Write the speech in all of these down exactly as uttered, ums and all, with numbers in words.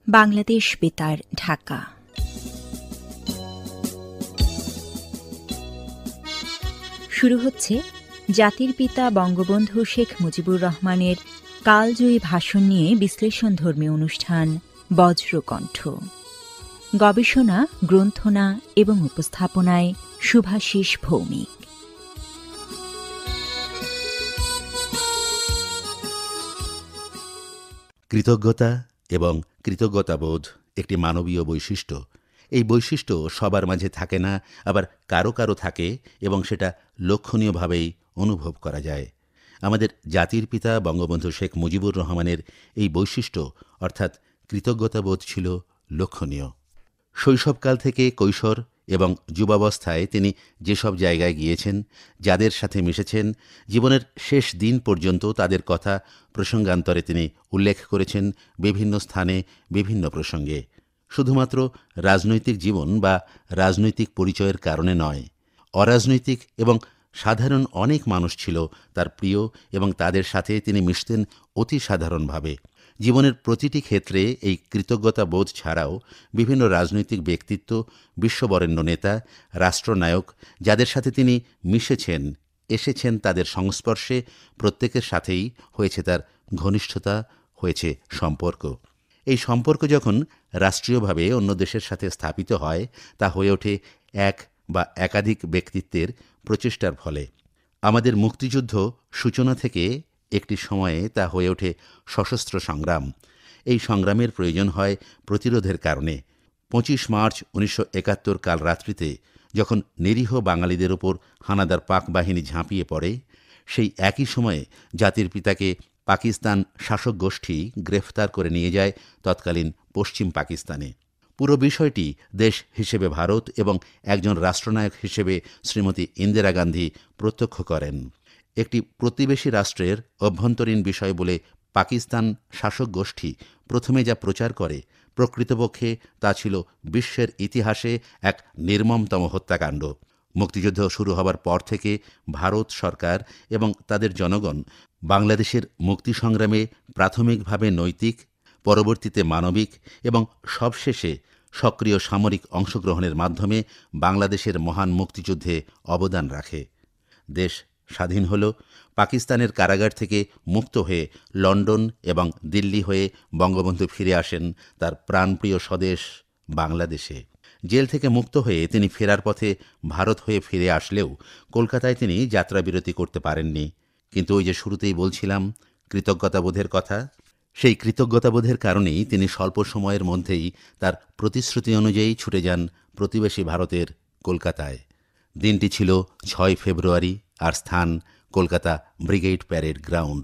বাংলাদেশ বেতার, ঢাকা। শুরু হচ্ছে জাতির পিতা বঙ্গবন্ধু শেখ মুজিবুর রহমানের কালজয়ী ভাষণ নিয়ে বিশ্লেষণধর্মী অনুষ্ঠান বজ্রকণ্ঠ। গবেষণা, গ্রন্থনা এবং উপস্থাপনায় শুভাশিস ভৌমিক। কৃতজ্ঞতা এবং কৃতজ্ঞতাবোধ একটি মানবীয় বৈশিষ্ট্য। এই বৈশিষ্ট্য সবার মাঝে থাকে না, আবার কারো কারো থাকে এবং সেটা লক্ষণীয়ভাবেই অনুভব করা যায়। আমাদের জাতির পিতা বঙ্গবন্ধু শেখ মুজিবুর রহমানের এই বৈশিষ্ট্য অর্থাৎ কৃতজ্ঞতাবোধ ছিল লক্ষণীয়। শৈশবকাল থেকে কৈশোর এবং যুবাবস্থায় তিনি যেসব জায়গায় গিয়েছেন, যাদের সাথে মিশেছেন, জীবনের শেষ দিন পর্যন্ত তাদের কথা প্রসঙ্গান্তরে তিনি উল্লেখ করেছেন বিভিন্ন স্থানে বিভিন্ন প্রসঙ্গে। শুধুমাত্র রাজনৈতিক জীবন বা রাজনৈতিক পরিচয়ের কারণে নয়, অরাজনৈতিক এবং সাধারণ অনেক মানুষ ছিল তার প্রিয় এবং তাদের সাথে তিনি মিশতেন অতি সাধারণভাবে। জীবনের প্রতিটি ক্ষেত্রে এই কৃতজ্ঞতা বোধ ছাড়াও বিভিন্ন রাজনৈতিক ব্যক্তিত্ব, বিশ্ববরেণ্য নেতা, রাষ্ট্রনায়ক যাদের সাথে তিনি মিশেছেন, এসেছেন, তাদের সংস্পর্শে প্রত্যেকের সাথেই হয়েছে তার ঘনিষ্ঠতা, হয়েছে সম্পর্ক। এই সম্পর্ক যখন রাষ্ট্রীয়ভাবে অন্য দেশের সাথে স্থাপিত হয়, তা হয়ে ওঠে এক বা একাধিক ব্যক্তিত্বের প্রচেষ্টার ফলে। আমাদের মুক্তিযুদ্ধ সূচনা থেকে একটি সময়ে তা হয়ে ওঠে সশস্ত্র সংগ্রাম। এই সংগ্রামের প্রয়োজন হয় প্রতিরোধের কারণে। পঁচিশ মার্চ উনিশশো একাত্তর কাল রাত্রিতে যখন নিরীহ বাঙালিদের ওপর হানাদার পাক বাহিনী ঝাঁপিয়ে পড়ে, সেই একই সময়ে জাতির পিতাকে পাকিস্তান শাসক গোষ্ঠী গ্রেফতার করে নিয়ে যায় তৎকালীন পশ্চিম পাকিস্তানে। পুরো বিষয়টি দেশ হিসেবে ভারত এবং একজন রাষ্ট্রনায়ক হিসেবে শ্রীমতী ইন্দিরা গান্ধী প্রত্যক্ষ করেন। একটি প্রতিবেশী রাষ্ট্রের অভ্যন্তরীণ বিষয় বলে পাকিস্তান শাসক গোষ্ঠী প্রথমে যা প্রচার করে, প্রকৃতপক্ষে তা ছিল বিশ্বের ইতিহাসে এক নির্মমতম হত্যাকাণ্ড। মুক্তিযুদ্ধ শুরু হবার পর থেকে ভারত সরকার এবং তাদের জনগণ বাংলাদেশের মুক্তি সংগ্রামে প্রাথমিকভাবে নৈতিক, পরবর্তীতে মানবিক এবং সবশেষে সক্রিয় সামরিক অংশগ্রহণের মাধ্যমে বাংলাদেশের মহান মুক্তিযুদ্ধে অবদান রাখে। দেশ স্বাধীন হল, পাকিস্তানের কারাগার থেকে মুক্ত হয়ে লন্ডন এবং দিল্লি হয়ে বঙ্গবন্ধু ফিরে আসেন তার প্রাণপ্রিয় স্বদেশ বাংলাদেশে। জেল থেকে মুক্ত হয়ে তিনি ফেরার পথে ভারত হয়ে ফিরে আসলেও কলকাতায় তিনি যাত্রাবিরতি করতে পারেননি। কিন্তু ওই যে শুরুতেই বলছিলাম কৃতজ্ঞতাবোধের কথা, সেই কৃতজ্ঞতাবোধের কারণেই তিনি স্বল্প সময়ের মধ্যেই তার প্রতিশ্রুতি অনুযায়ী ছুটে যান প্রতিবেশী ভারতের কলকাতায়। দিনটি ছিল ছয় ফেব্রুয়ারি, আর স্থান কলকাতা ব্রিগেড প্যারেড গ্রাউন্ড।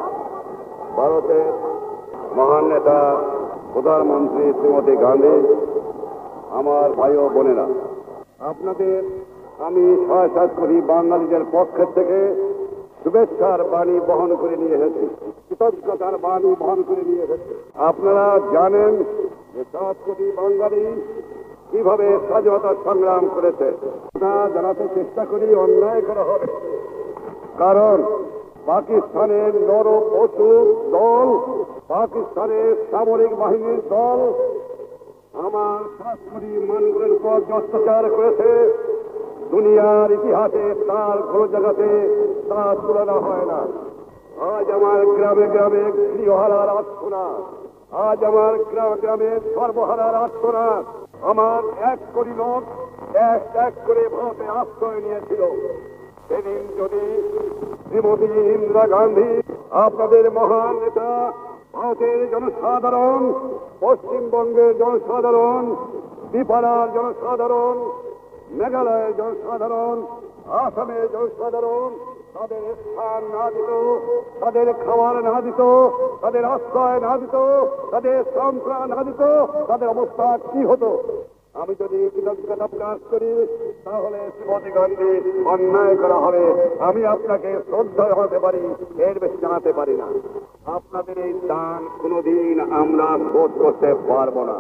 ভারতের মহান নেতা প্রধানমন্ত্রী শ্রীমতী গান্ধী, আমার ভাই ও বোনেরা, আপনাদের আমি সহায়তা করি বাঙালিদের পক্ষের থেকে শুভেচ্ছার বাণী বহন করে নিয়ে এসেছি, কৃতজ্ঞতার বাণী বহন করে নিয়ে এসেছি। আপনারা জানেন যে সাত কোটি বাঙালি কিভাবে স্বাধীনতা সংগ্রাম করেছে। তা জানাতে চেষ্টা করি অন্যায় করা হবে, কারণ পাকিস্তানের নর পশু দল, পাকিস্তানের সামরিক বাহিনীর দল আমার সাত কোটি মানুষের উপর অত্যাচার করেছে। দুনিয়ার ইতিহাসে তার কোনো জায়গাতে তার তুলনা হয় না। আজ আমার গ্রামে গ্রামে গৃহহারার আত্মনাদ, আজ আমার গ্রামে গ্রামে সর্বহারার আত্মনাদ। আমার এক কোটি লোক এক এক করে ভারতে আশ্রয় নিয়েছিল। সেদিন যদি শ্রীমতী ইন্দিরা গান্ধী, আপনাদের মহান নেতা, ভারতের জনসাধারণ, পশ্চিমবঙ্গের জনসাধারণ, ত্রিপুরার জনসাধারণ, মেঘালয়ের জনসাধারণ, আসামের জনসাধারণ তাদের স্থান না দিত, তাদের খাবার না দিত, তাদের আশ্রয় না দিত, তাদের সন্ত্রাস না দিত, তাদের অবস্থা কি হতো? আমি যদি কৃতজ্ঞতা প্রকাশ করি তাহলে শ্রীমতী গান্ধী অন্যায় করা হবে। আমি আপনাকে শ্রদ্ধা জানাতে পারি, এর বেশি জানাতে পারি না। আপনাদের এই দান কোনোদিন আমরা শোধ করতে পারবো না।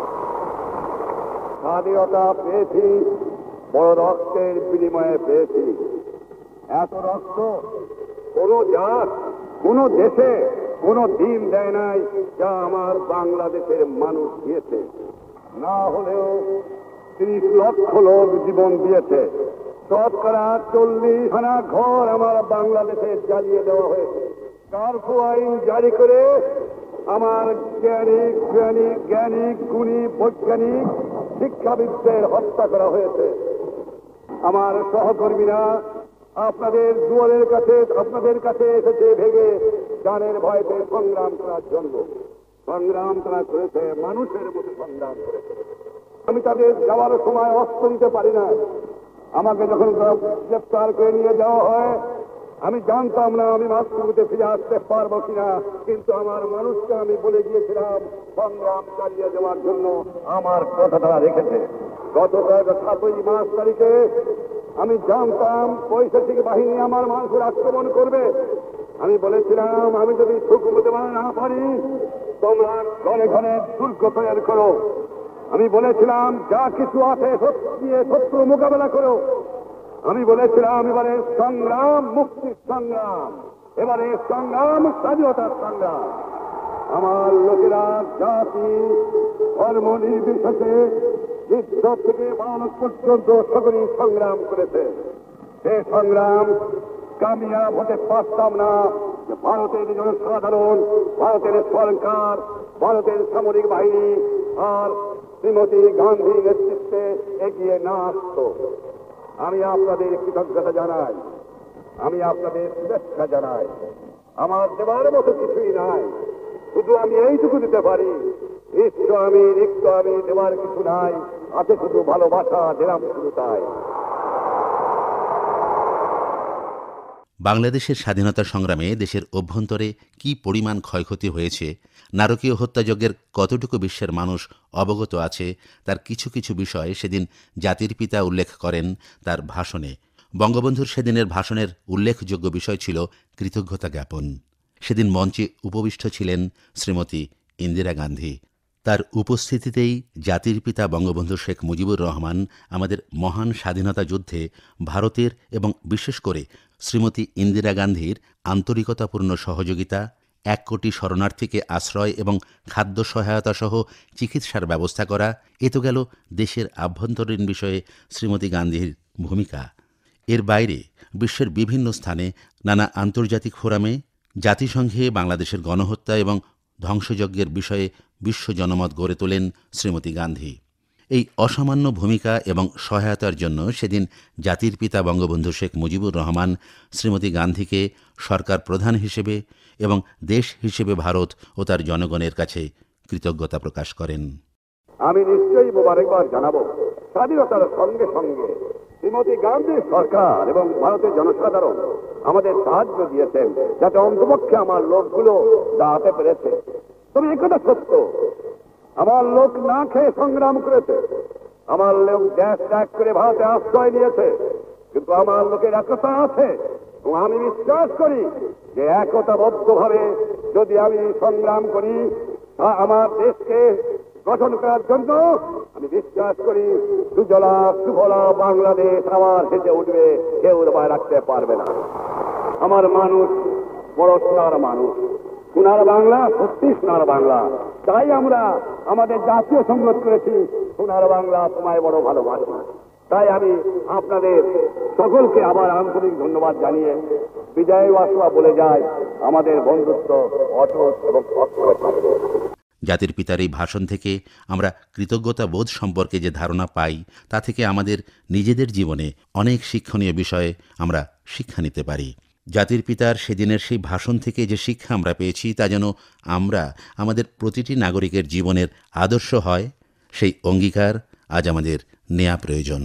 স্বাধীনতা পেয়েছি বড় রক্তের বিনিময়ে পেয়েছি। এত রক্ত কোন জাত, কোন দেশে কোনো দিন দেয় নাই যা আমার বাংলাদেশের মানুষ দিয়েছে। না হলেও ত্রিশ লক্ষ লোক জীবন দিয়েছে। শতকরা চল্লিশ খানা ঘর আমার বাংলাদেশে জ্বালিয়ে দেওয়া হয়েছে। কারফিউ আইন জারি করে আমার জ্ঞানী জ্ঞানী জ্ঞানী গুণী বৈজ্ঞানিক শিক্ষাবিদদের হত্যা করা হয়েছে। আমার সহকর্মীরা আপনাদের দুয়ারের কাছে আপনাদের কাছে এসেছে ভেগে জানের ভয়তে সংগ্রাম করার জন্য। সংগ্রাম তারা করেছে, মানুষের মতো সংগ্রাম করেছে। আমি তাদের যাওয়ার সময় অস্ত্র দিতে পারি না। আমাকে যখন গ্রেপ্তার করে নিয়ে যাওয়া হয় আমি জানতাম না আমি মাতৃভূমিতে ফিরে আসতে পারবো কিনা, কিন্তু আমার মানুষকে আমি বলে গিয়েছিলাম সংগ্রাম চালিয়ে যাওয়ার জন্য। আমার কথাটা রেখেছে। গতকাল সাতই মার্চ তারিখে আমি জানতাম বৈদেশিক বাহিনী আমার মানুষের আক্রমণ করবে। আমি বলেছিলাম আমি যদি সুখ হতে না পারি তোমরা ঘরে ঘরে দুর্গ তৈরি করো। আমি বলেছিলাম যা কিছু আছে দিয়ে শত্রু মোকাবেলা করো। আমি বলেছিলাম এবারে সংগ্রাম মুক্তির সংগ্রাম, এবারে সংগ্রাম স্বাধীনতার সংগ্রাম। আমার লোকেরা জাতি ধর্ম নির্বিশেষে যুদ্ধ থেকে মানব পর্যন্ত সকলেই সংগ্রাম করেছে। সে সংগ্রাম কামিয়াব হতে পারতাম না যে ভারতের জনসাধারণ, ভারতের সরকার, ভারতের সামরিক বাহিনী আর শ্রীমতী গান্ধীর নেতৃত্বে এগিয়ে না আসত। আমি আপনাদের কৃতজ্ঞতা জানাই, আমি আপনাদের শুভেচ্ছা জানাই। আমার দেওয়ার মতো কিছুই নাই, শুধু আমি এইটুকু দিতে পারি। ইষ্ট আমি রিক্ত আমি দেওয়ার কিছু নাই, আছে শুধু ভালোবাসা, দিলাম শুধু তাই। বাংলাদেশের স্বাধীনতা সংগ্রামে দেশের অভ্যন্তরে কি পরিমাণ ক্ষয়ক্ষতি হয়েছে, নারকীয় হত্যাযজ্ঞের কতটুকু বিশ্বের মানুষ অবগত আছে, তার কিছু কিছু বিষয় সেদিন জাতির পিতা উল্লেখ করেন তার ভাষণে। বঙ্গবন্ধুর সেদিনের ভাষণের উল্লেখযোগ্য বিষয় ছিল কৃতজ্ঞতা জ্ঞাপন। সেদিন মঞ্চে উপবিষ্ট ছিলেন শ্রীমতী ইন্দিরা গান্ধী। তার উপস্থিতিতেই জাতির পিতা বঙ্গবন্ধু শেখ মুজিবুর রহমান আমাদের মহান স্বাধীনতা যুদ্ধে ভারতের এবং বিশেষ করে শ্রীমতী ইন্দিরা গান্ধীর আন্তরিকতাপূর্ণ সহযোগিতা, এক কোটি শরণার্থীকে আশ্রয় এবং খাদ্য সহায়তা সহ চিকিৎসার ব্যবস্থা করা, এ তো গেল দেশের আভ্যন্তরীণ বিষয়ে শ্রীমতী গান্ধীর ভূমিকা। এর বাইরে বিশ্বের বিভিন্ন স্থানে নানা আন্তর্জাতিক ফোরামে জাতিসংঘে বাংলাদেশের গণহত্যা এবং ধ্বংসযজ্ঞের বিষয়ে বিশ্ব জনমত গড়ে তোলেন শ্রীমতী গান্ধী। এই অসামান্য ভূমিকা এবং সহায়তার জন্য সেদিন জাতির পিতা বঙ্গবন্ধু শেখ মুজিবুর রহমান শ্রীমতী গান্ধীকে সরকার প্রধান হিসেবে এবং দেশ হিসেবে ভারত ও তার জনগণের কাছে কৃতজ্ঞতা প্রকাশ করেন। আমি নিশ্চয়ই মোবারকবাদ জানাবো স্বাধীনতার সঙ্গে সঙ্গে শ্রীমতী গান্ধীর সরকার এবং ভারতের জনসাধারণ আমাদের সাহায্য দিয়েছেন, যাতে অন্তপক্ষে আমার লোকগুলো দাঁড়াতে পেরেছে। তবে একথা সত্য, আমার লোক না খেয়ে সংগ্রাম করেছে, আমার লোক দেশ ত্যাগ করে ভারতে আশ্রয় নিয়েছে, কিন্তু আমার লোকের একতা আছে এবং আমি বিশ্বাস করি যে একতাবদ্ধভাবে যদি আমি সংগ্রাম করি আমার দেশকে গঠন করার জন্য, আমি বিশ্বাস করি সুজলা সুফলা বাংলাদেশ আবার হেঁটে উঠবে, কেউ দবায় রাখতে পারবে না। আমার মানুষ বড় সোনার মানুষ, সোনার বাংলা, সত্যি সোনার বাংলা। তাই আমরা আমাদের জাতীয় সংগত করেছি সোনার বাংলা তোমায় বড় ভালোবাসি। তাই আমি আপনাদের সকলকে আবার আন্তরিক ধন্যবাদ জানিয়ে বিদায় বাসা বলে যাই, আমাদের বন্ধুত্ব অটুট এবং অক্ষয় থাকবে। জাতির পিতার এই ভাষণ থেকে আমরা কৃতজ্ঞতা বোধ সম্পর্কে যে ধারণা পাই, তা থেকে আমাদের নিজেদের জীবনে অনেক শিক্ষণীয় বিষয়ে আমরা শিক্ষা নিতে পারি। জাতির পিতার সেদিনের সেই ভাষণ থেকে যে শিক্ষা আমরা পেয়েছি, তা যেন আমরা আমাদের প্রতিটি নাগরিকের জীবনের আদর্শ হয়, সেই অঙ্গীকার আজ আমাদের নেয়া প্রয়োজন।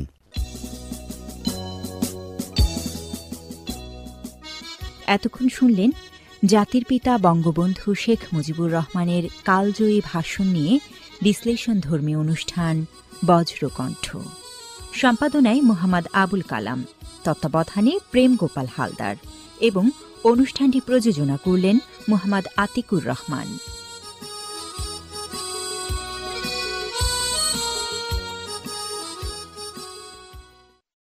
এতক্ষণ শুনলেন জাতির পিতা বঙ্গবন্ধু শেখ মুজিবুর রহমানের কালজয়ী ভাষণ নিয়ে বিশ্লেষণধর্মী অনুষ্ঠান বজ্রকণ্ঠ। সম্পাদনায় মোহাম্মদ আবুল কালাম, তত্ত্বাবধানে প্রেম গোপাল হালদার এবং অনুষ্ঠানটি প্রযোজনা করলেন মোহাম্মদ আতিকুর রহমান।